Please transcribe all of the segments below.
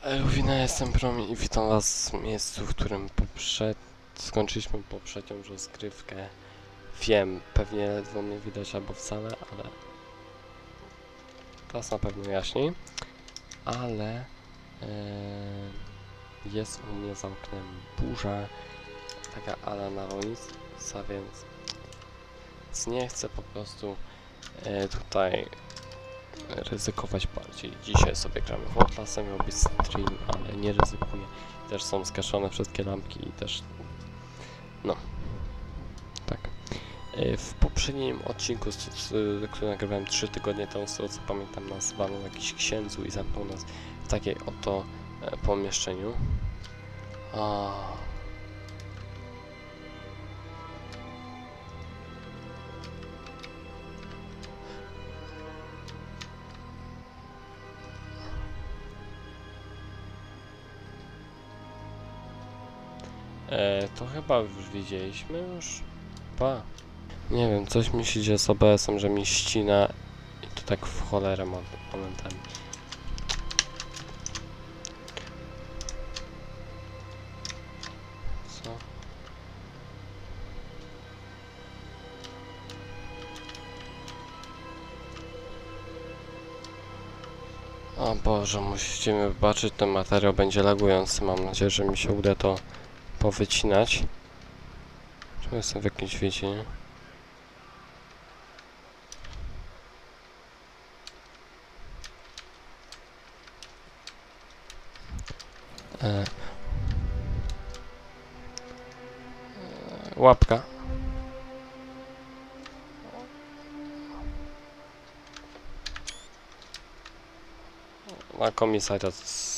Luwina, jestem Promi i witam was w miejscu, w którym skończyliśmy poprzednią rozgrywkę. Wiem, pewnie ledwo mnie widać albo wcale, ale teraz na pewno jaśniej. Ale jest u mnie za oknem burza, taka ala nawałnica, więc nie chcę po prostu tutaj ryzykować bardziej. Dzisiaj sobie gramy w Outlasta, miał być stream, ale nie ryzykuję. Też są skaszone wszystkie lampki i też... no. Tak. W poprzednim odcinku, który nagrywałem 3 tygodnie temu, z tego co pamiętam, nas walnął jakiś księdzu i zamknął nas w takiej oto pomieszczeniu. To chyba już widzieliśmy już. Pa. Nie wiem, coś mi się dzieje z OBS-em, że mi ścina i to tak w cholerę momentami. Co? O Boże, musicie mi wybaczyć, ten materiał będzie lagujący. Mam nadzieję, że mi się uda to powycinać. Czy jestem w jakimś więzieniu? Łapka. Na komisariat.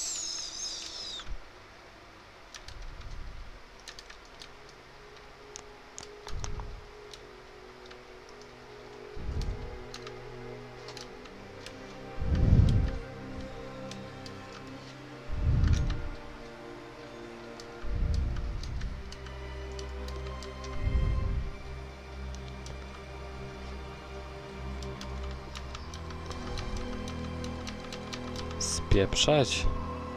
Spieprzać.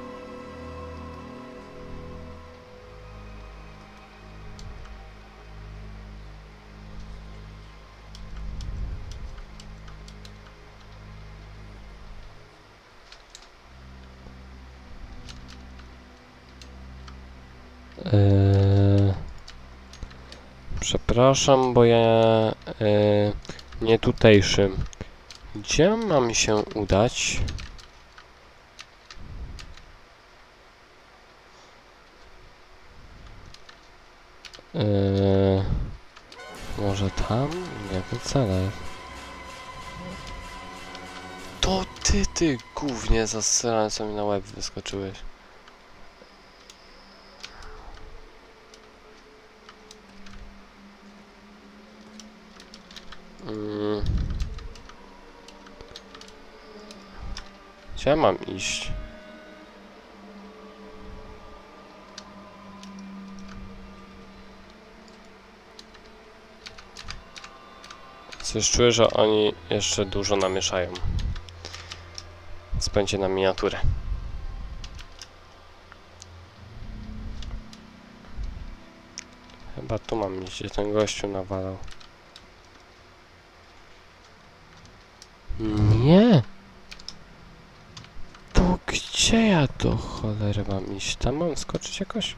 Przepraszam, bo ja nie tutejszy. Gdzie mam się udać? Może tam? Nie, to wcale. To ty gównie zasrane, co mi na łeb wyskoczyłeś. Gdzie ja mam iść? Coś czuję, że oni jeszcze dużo namieszają. Więc będzie na miniaturę. Chyba tu mam iść, gdzie ten gościu nawalał. Nie! To gdzie ja do cholery mam iść? Tam mam skoczyć jakoś?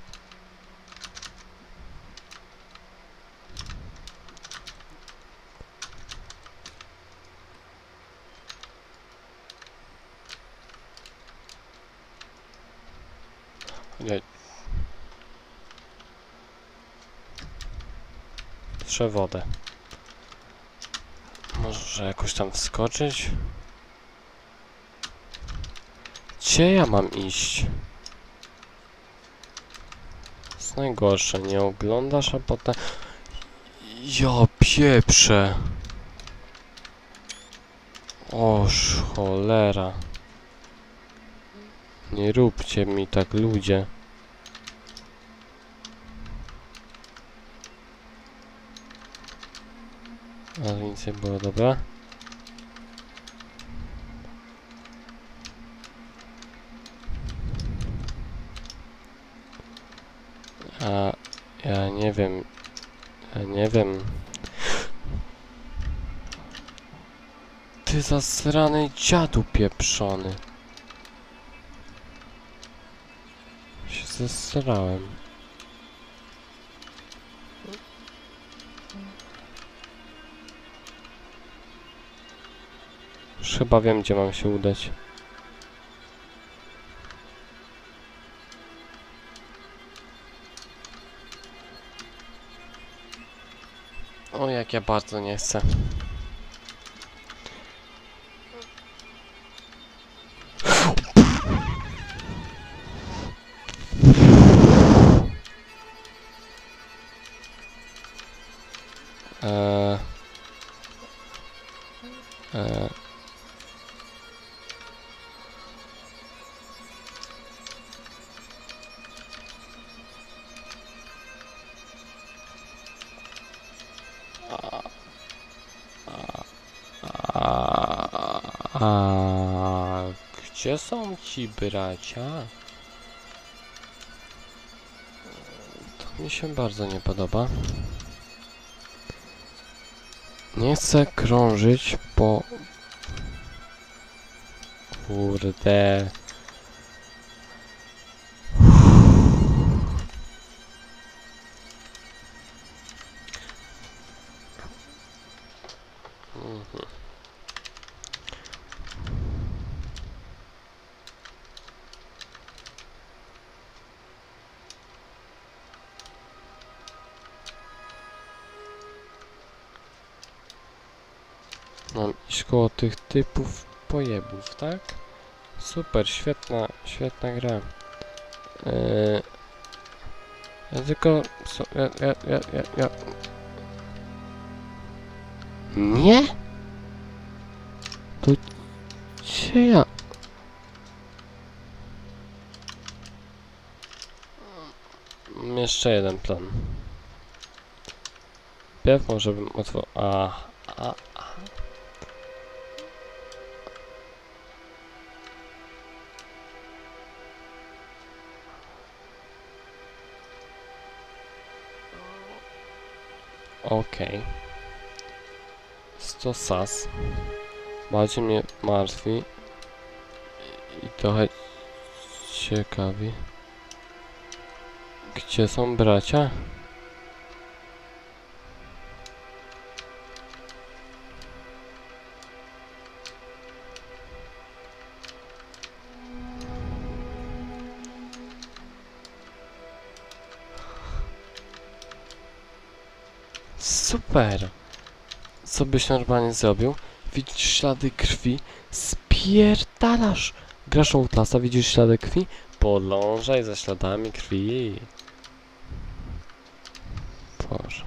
Nie. Trzeba wodę. Może jakoś tam wskoczyć? Gdzie ja mam iść? To jest najgorsze, nie oglądasz, a potem... Ja pieprzę! Oż cholera. Nie róbcie mi tak, ludzie. Ale nic nie było, dobra? A ja nie wiem. Ja nie wiem. Ty zasrany dziadu pieprzony. Się zesrałem. Już chyba wiem, gdzie mam się udać. O, jak ja bardzo nie chcę. Eee, eee. A gdzie są ci bracia? To mi się bardzo nie podoba. Nie chcę krążyć po... Kurde... Mhm. Mam iść koło tych typów pojebów, tak? Super, świetna gra. Ja tylko... Ja... Nie? To... Gdzie ja... Mam jeszcze jeden plan. Pierw może bym otworzył... Okej. To sas. Bardziej mnie martwi. I trochę ciekawi. Gdzie są bracia? Super! Co byś normalnie zrobił? Widzisz ślady krwi? Spierdalasz! Grasz Outlasta, widzisz ślady krwi? Podążaj za śladami krwi. Boże.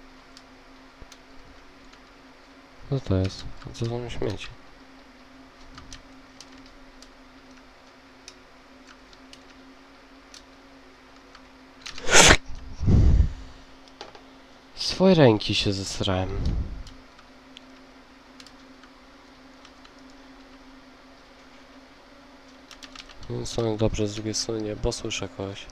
Co to jest? Co są śmieci? Swoje ręki się zesrałem. Są dobrze z drugiej strony nie, bo słyszę kogoś.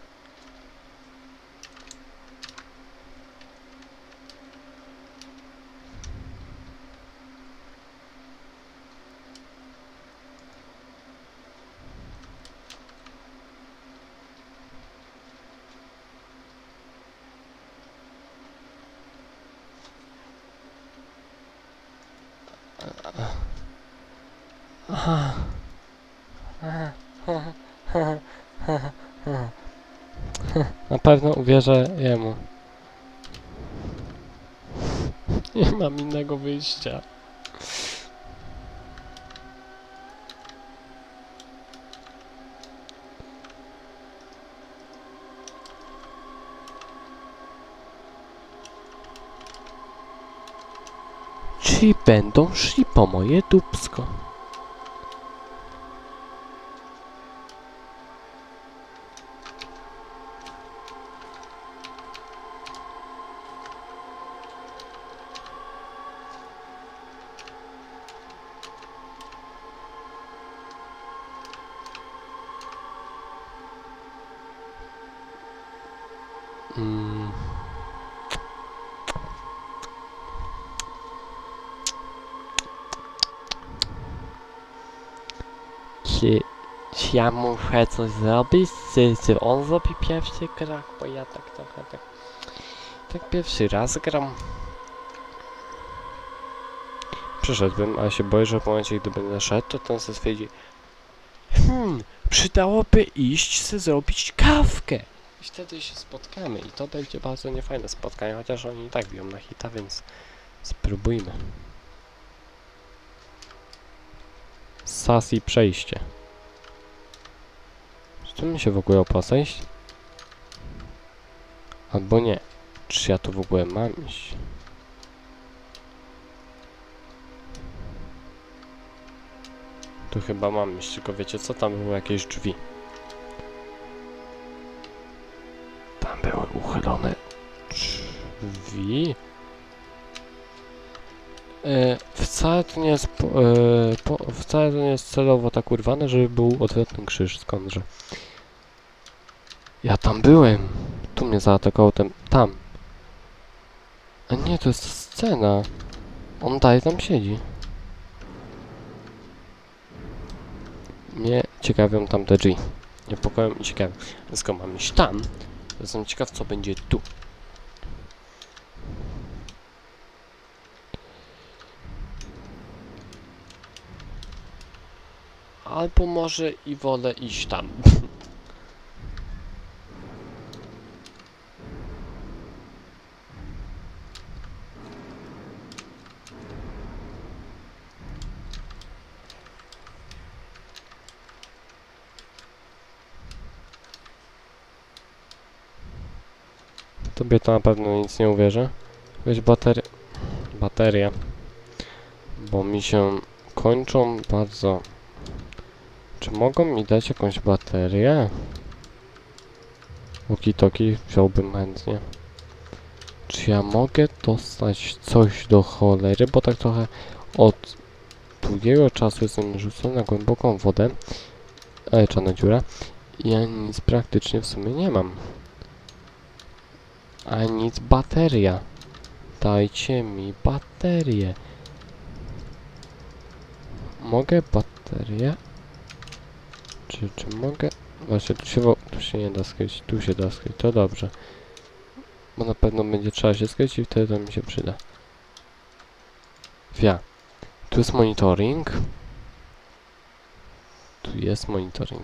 Aha. Na pewno uwierzę jemu. Nie mam innego wyjścia. Ci będą szli po moje dupsko. Mm. Czy ja muszę coś zrobić? Czy on zrobi pierwszy krok? Bo ja tak trochę tak pierwszy raz gram. Przyszedłbym, ale się boję, że w momencie, gdy będę szedł, to ten se stwierdzi: przydałoby iść se zrobić kawkę. I wtedy się spotkamy i to będzie bardzo niefajne spotkanie, chociaż oni i tak biją na hita, więc spróbujmy. Sassy przejście. Czy tu mi się w ogóle opłaca iść? Albo nie. Czy ja tu w ogóle mam iść? Tu chyba mam iść, tylko wiecie co? Tam były jakieś drzwi. Tam były uchylone drzwi. Wcale to nie jest wcale to nie jest celowo tak urwane, żeby był odwrotny krzyż, skądże. Ja tam byłem. Tu mnie zaatakował ten... tam. A nie, to jest scena. On dalej tam siedzi. Mnie ciekawią tamte drzwi. Niepokoją i ciekawią. Skoro mam iść tam, to jestem ciekaw, co będzie tu. Albo może i wolę iść tam. Tobie to na pewno nic nie uwierzę. Weź bateria. Bo mi się kończą bardzo. Czy mogą mi dać jakąś baterię? Walkie-talkie wziąłbym chętnie. Czy ja mogę dostać coś do cholery? Bo tak trochę od długiego czasu jestem rzucony na głęboką wodę. Czarna dziura. I ja nic praktycznie w sumie nie mam. A nic bateria. Dajcie mi baterię. Mogę baterię? Czy mogę? Właśnie, tu się nie da skryć, tu się da skryć, to dobrze. Bo na pewno będzie trzeba się skryć i wtedy to mi się przyda. Tu jest monitoring. Tu jest monitoring.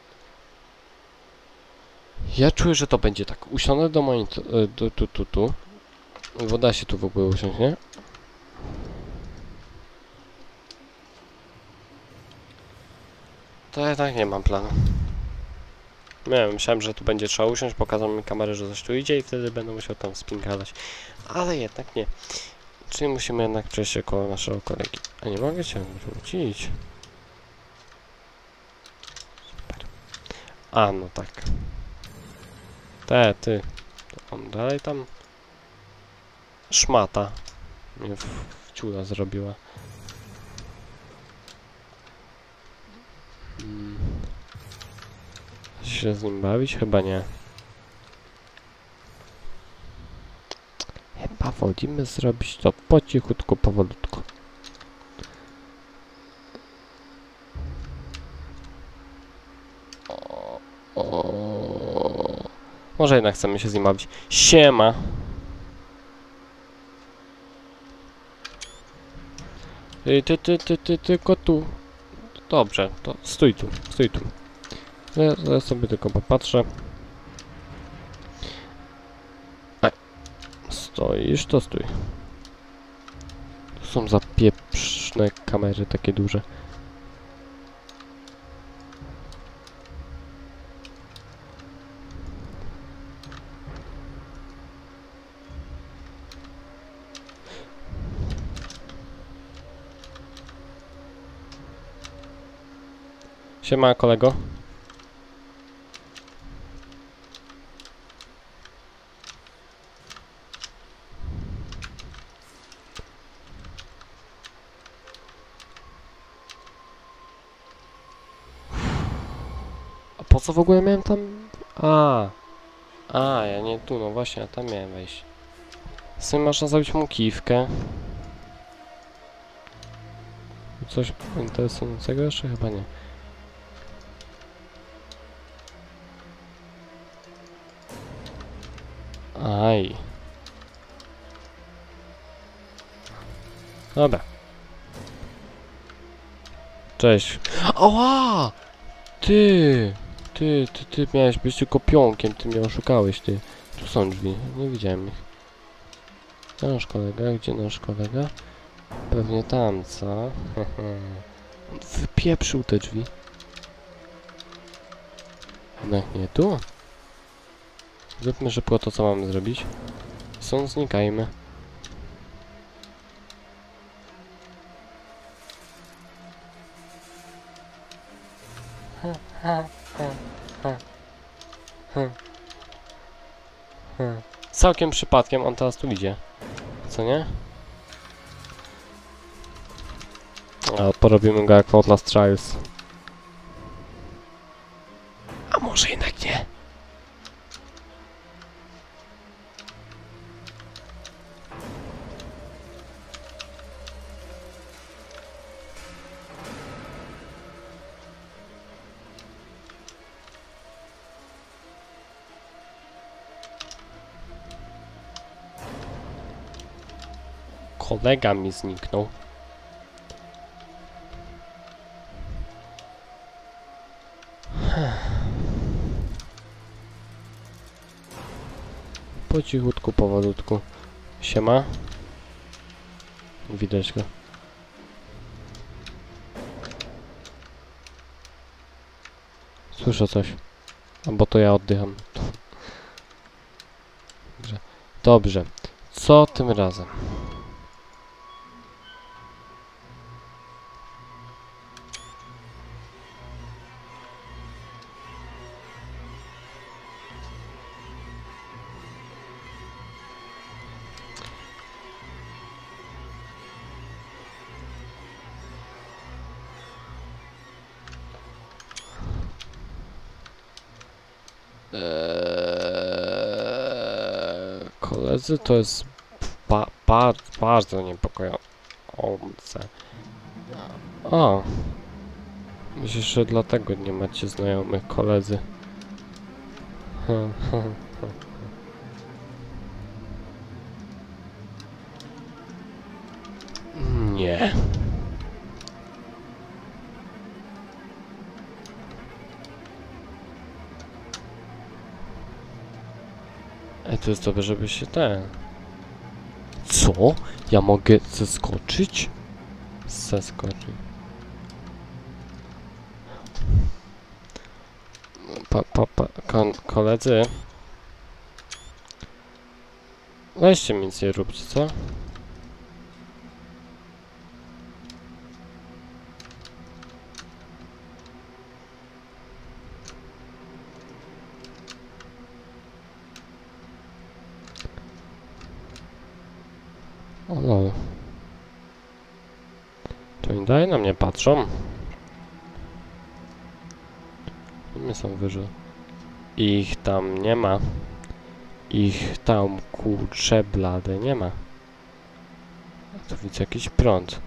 Ja czuję, że to będzie tak. Usiądę do monitoringu. Tu. Woda się tu w ogóle usiąść, nie? To ja tak nie mam planu. Nie, myślałem, że tu będzie trzeba usiąść, pokazał mi kamerę, że coś tu idzie i wtedy będę musiał tam spinkalać. Ale jednak nie. Czyli musimy jednak przejść koło naszego kolegi. A nie mogę cię wrócić. Super. A, no tak. Ty. To on dalej tam... Szmata. Mnie w ciula zrobiła. Się z nim bawić? Chyba nie. Chyba wolimy zrobić to po cichutku, powolutku. Może jednak chcemy się z nim bawić. Siema! Ty, tylko tu. Dobrze, to stój tu. Ja sobie tylko popatrzę. Stoisz, to stój. Tu są zapieprzne kamery takie duże. Siema, kolego. A po co w ogóle miałem tam... A. A, ja nie tu, no właśnie, a tam miałem wejść. Sobie można zrobić mu kiwkę. Coś interesującego jeszcze? Chyba nie. Aj. Dobra. Cześć. Ała! Ty miałeś być tylko pionkiem, ty mnie oszukałeś, ty. Tu są drzwi, nie widziałem ich. Gdzie nasz kolega? Gdzie nasz kolega? Pewnie tam, co? On wypieprzył te drzwi. Jednak nie tu. Zróbmy szybko to, co mamy zrobić. Stąd znikajmy. Całkiem przypadkiem on teraz tu idzie. Co nie? A porobimy go jak w Outlast Trials. A może jednak nie? Kolega mi zniknął. Po cichutku, powolutku. Siema. Widać go. Słyszę coś. Albo to ja oddycham. Dobrze. Dobrze. Co tym razem? Koledzy, to jest bardzo niepokojące. O! Myślę, że dlatego nie macie znajomych, koledzy. Nie. To jest dobre, żeby się ten... Co? Ja mogę zeskoczyć? Zeskoczyć. Koledzy. Weźcie mi nic nie róbcie, co? O no. To oni dalej na mnie patrzą. Nie są wyżej. Ich tam nie ma. Ich tam, kurcze blade, nie ma. A tu widzę jakiś prąd.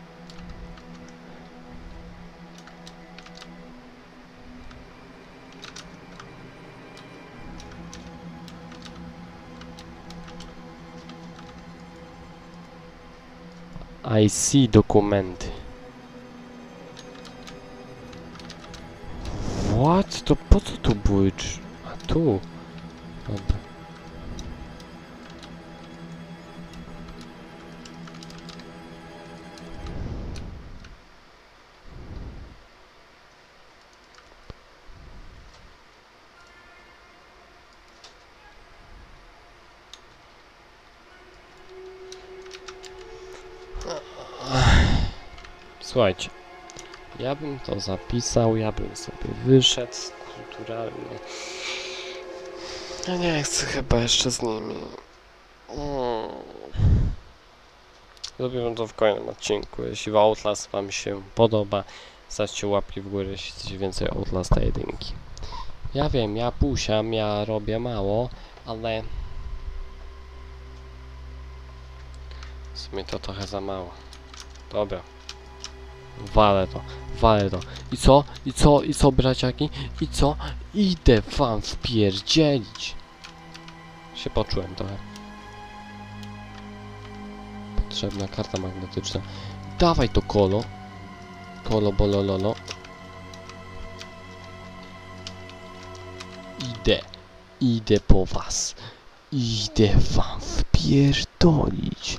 I see dokumenty. What? To po co tu były? A tu? Dobra. Słuchajcie, ja bym to zapisał, ja bym sobie wyszedł kulturalnie. Ja nie chcę chyba jeszcze z nimi. Zrobimy to w kolejnym odcinku. Jeśli Outlast wam się podoba, zostawcie łapki w górę, jeśli chcecie więcej Outlasta 1. Ja wiem, ja pusiam, ja robię mało, ale... W sumie to trochę za mało. Dobra. Walę to, walę to. I co? I co? I co, braciaki? I co? Idę wam wpierdzielić. Się poczułem trochę. Potrzebna karta magnetyczna. Dawaj to kolo. Kolo, bolo, lolo. Idę. Idę po was. Idę wam wpierdolić.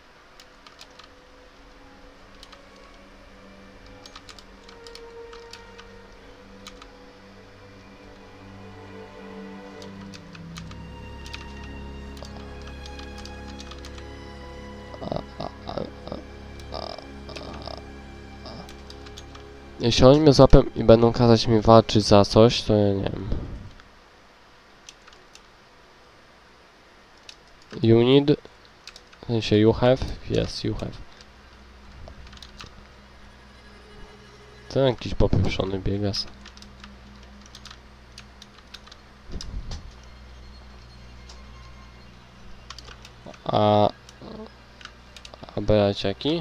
Jeśli oni mnie złapią i będą kazać mi walczyć za coś, to ja nie wiem. You need... W sensie you have? Yes, you have. Ten jakiś popieprzony biegas. A braciaki?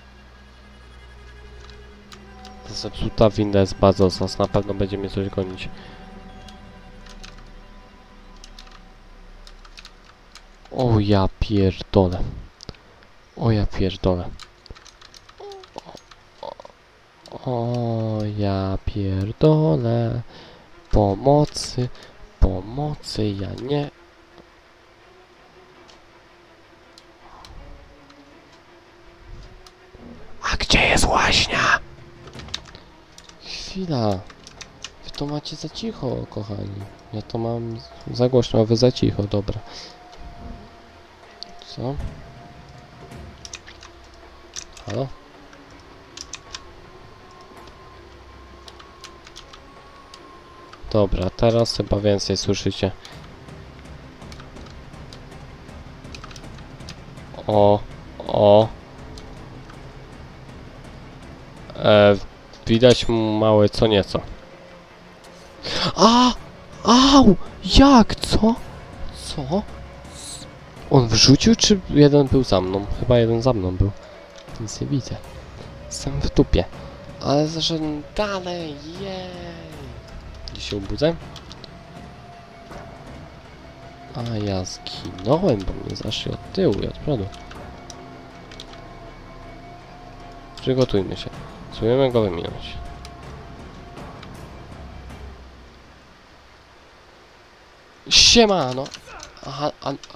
Zepsuta winda jest bardzo nas, na pewno będzie mnie coś gonić. O ja pierdolę. O ja pierdolę. O ja pierdolę. Pomocy. Pomocy, ja nie... A gdzie jest łaźnia? Chwila. Wy to macie za cicho, kochani. Ja to mam za głośno, a wy za cicho, dobra. Co? Halo? Dobra, teraz chyba więcej słyszycie. O. Widać mu małe co nieco. Au! Jak? Co? Co? On wrzucił, czy jeden był za mną? Chyba jeden za mną był. Nic nie widzę. Jestem w dupie. Ale że dalej, jej! Gdzie się obudzę? A ja zginąłem, bo mnie zaszli od tyłu i od przodu. Przygotujmy się. Spróbujemy go wyminąć. Siemano! Aha,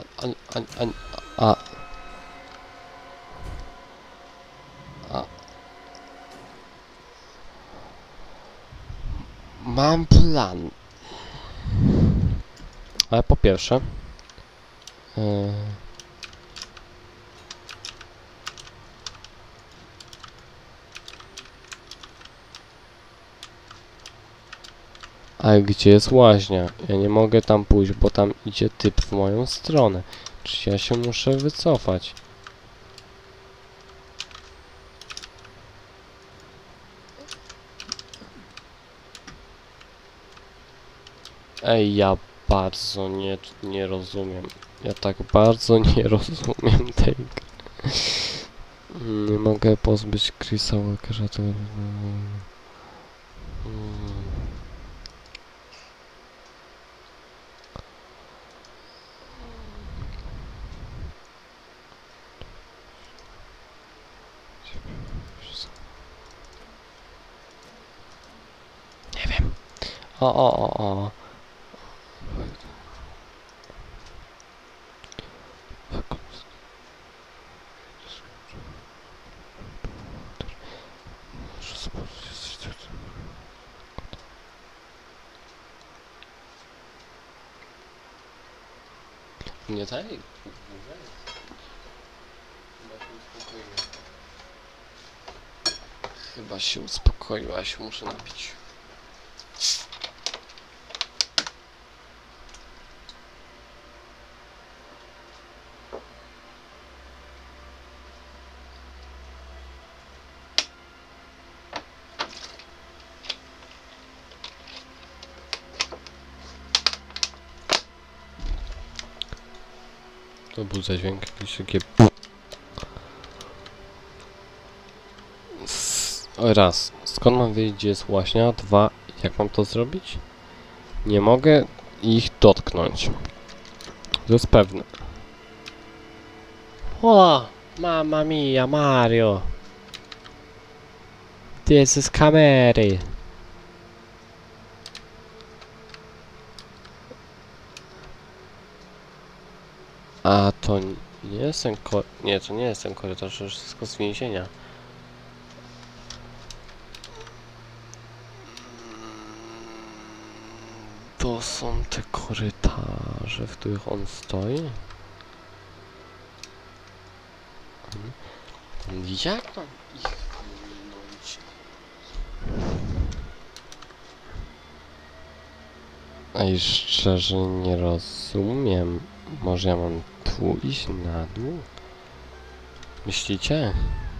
Mam plan. Ale po pierwsze... Ale gdzie jest łaźnia? Ja nie mogę tam pójść, bo tam idzie typ w moją stronę. Czy ja się muszę wycofać? Ej, ja bardzo nie rozumiem. Ja tak bardzo nie rozumiem tej gry. Nie mogę pozbyć Chrisa Walkera, to... Nie wiem. O. Nie tak? Chyba się uspokoiła, się muszę napić. To był za dźwięk jakiś takie... Raz, skąd mam wiedzieć, gdzie jest łaźnia? Dwa, jak mam to zrobić? Nie mogę ich dotknąć. To jest pewne. O! Mamma mia, Mario! This is kamery! A to nie jest ten nie, to nie jest ten korytarz, to już wszystko z więzienia. To są te korytarze, w których on stoi? Jak mam ich wyminąć? Ej, szczerze nie rozumiem. Może ja mam tu iść na dół? Myślicie?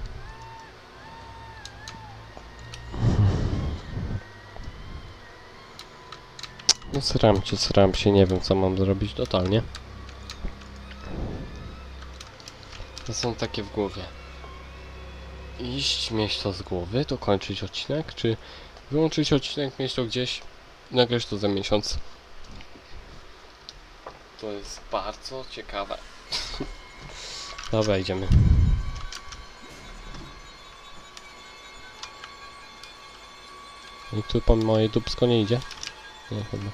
No sram się, nie wiem co mam zrobić totalnie. To są takie w głowie. Iść, mieć to z głowy, to kończyć odcinek, czy wyłączyć odcinek, mieć to gdzieś, nagrać to za miesiąc. To jest bardzo ciekawe. Dobra, idziemy. I tu po moje dupsko nie idzie? Nie, chyba.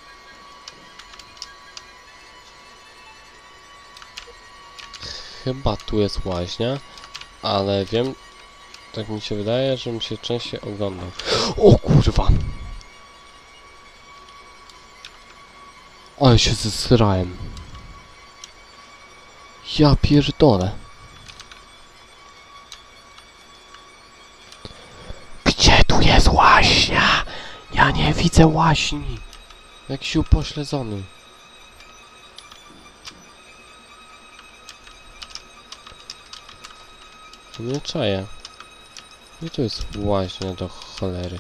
Chyba tu jest łaźnia, ale wiem, tak mi się wydaje, żebym się częściej oglądał. O kurwa! Ale się zesrałem. Ja pierdolę. Gdzie tu jest łaźnia? Ja nie widzę łaźni. Jakiś upośledzony. Nie czaję. I tu jest łaźnia do cholery.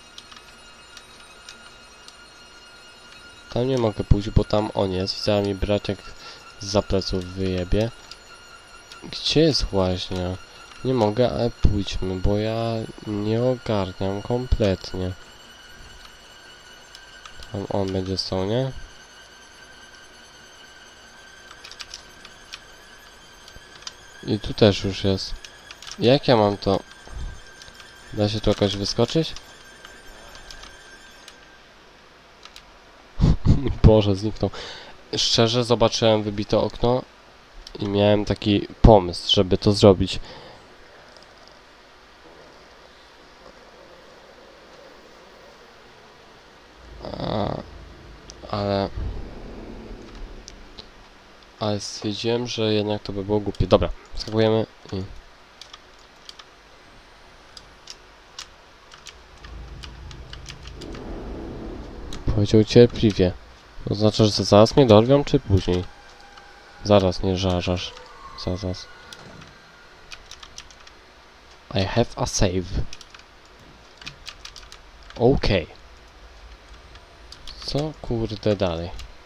Tam nie mogę pójść, bo tam on jest. Chciała mi brać jak za pleców wyjebie. Gdzie jest łaźnia? Nie mogę, ale pójdźmy, bo ja nie ogarniam kompletnie. Tam on będzie stał, nie? I tu też już jest. Jak ja mam to... Da się tu jakoś wyskoczyć? Boże, zniknął. Szczerze, zobaczyłem wybite okno i miałem taki pomysł, żeby to zrobić. Ale stwierdziłem, że jednak to by było głupie. Dobra, skakujemy i... Powiedział cierpliwie. To znaczy, że zaraz mnie dorwią, czy później? Zaraz, nie żarzasz. Zaraz. I have a save. Okej. Co kurde dalej?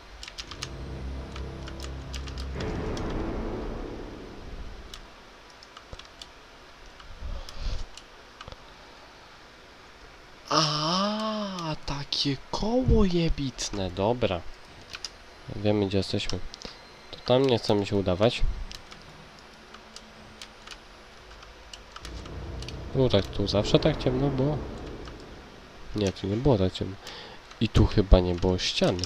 A, takie koło jebitne, dobra. Wiemy, gdzie jesteśmy. To tam nie chcemy się udawać. Było tak, tu zawsze tak ciemno było. Nie, tu nie było tak ciemno. I tu chyba nie było ściany.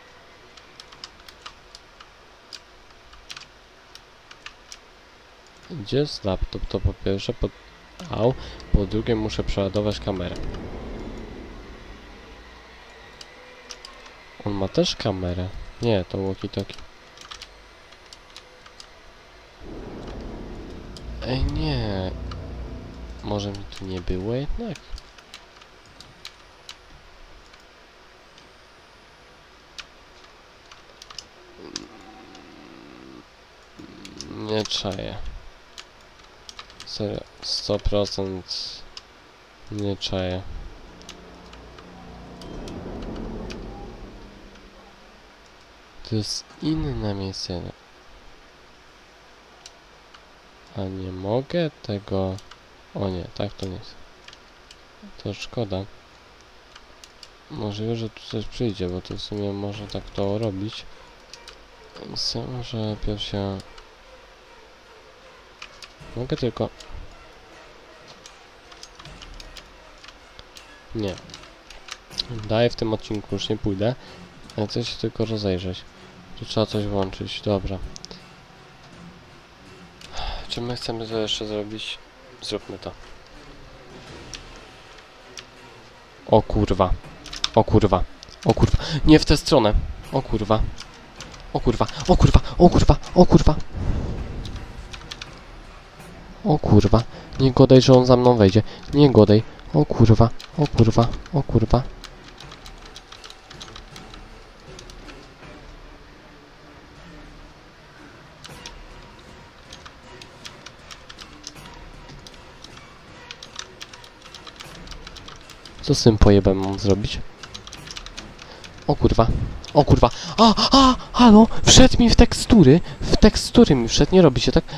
Gdzie jest laptop? To po pierwsze, po drugie muszę przeładować kamerę. On ma też kamerę. Nie, to walkie-talkie. Ej, nie. Może mi tu nie było jednak? Nie czaję. Serio, 100% nie czaję. To jest inne miejsce. A nie mogę tego... O nie, tak to nie jest. To szkoda. Możliwe, że tu coś przyjdzie, bo to w sumie może tak to robić. Więc ja może najpierw się... Mogę tylko... Nie. Dalej w tym odcinku już nie pójdę. Ja chcę się tylko rozejrzeć. Tu trzeba coś włączyć, dobra. Czy my chcemy to jeszcze zrobić? Zróbmy to. O kurwa. O kurwa. O kurwa. Nie w tę stronę. O kurwa. O kurwa. O kurwa. O kurwa. O kurwa. O kurwa. Nie godaj, że on za mną wejdzie. Nie godaj. O kurwa. O kurwa. O kurwa. Co z tym pojebem mam zrobić? O kurwa. O kurwa. Halo! Wszedł mi w tekstury. W tekstury mi wszedł. Nie robi się tak.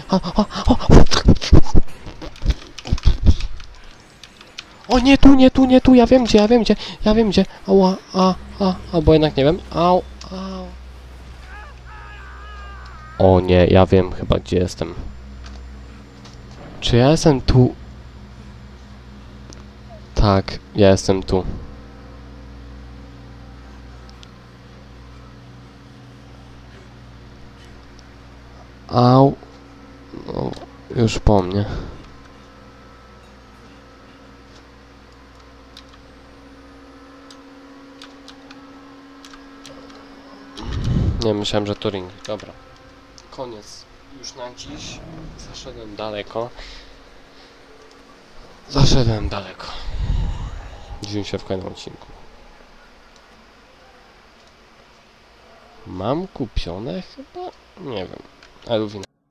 O nie tu, nie tu, nie tu. Ja wiem gdzie, ja wiem gdzie. Ja wiem gdzie. Ała, albo jednak nie wiem. Au. O nie, ja wiem chyba gdzie jestem. Czy ja jestem tu? Tak, ja jestem tu. Au. No, już po mnie. Nie, myślałem, że to ring. Dobra. Koniec. Już na dziś. Zaszedłem daleko. Zaszedłem daleko. Widzimy się w kolejnym odcinku. Mam kupione chyba? Nie wiem. Eluwina.